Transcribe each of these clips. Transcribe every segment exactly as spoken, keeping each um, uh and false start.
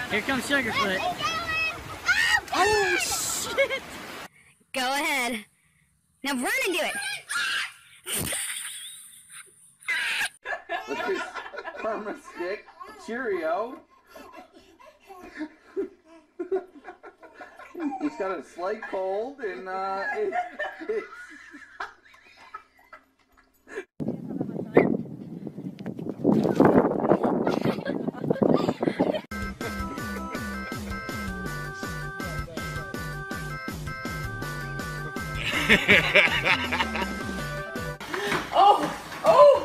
Here comes Sugarfoot. Oh, shit! Go ahead. Now run and do it. With his karma stick, Cheerio. He's got a slight cold, and uh, it's, it's oh! Oh!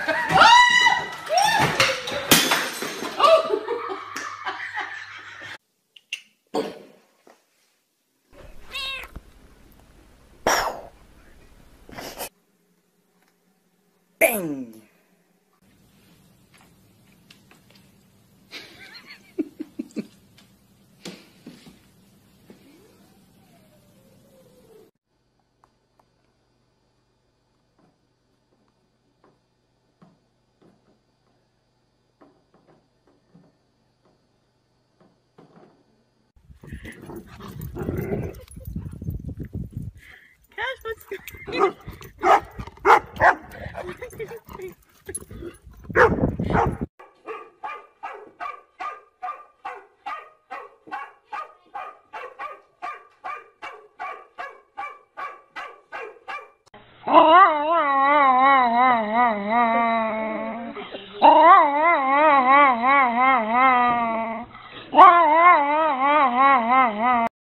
bang! Cash, what's going on?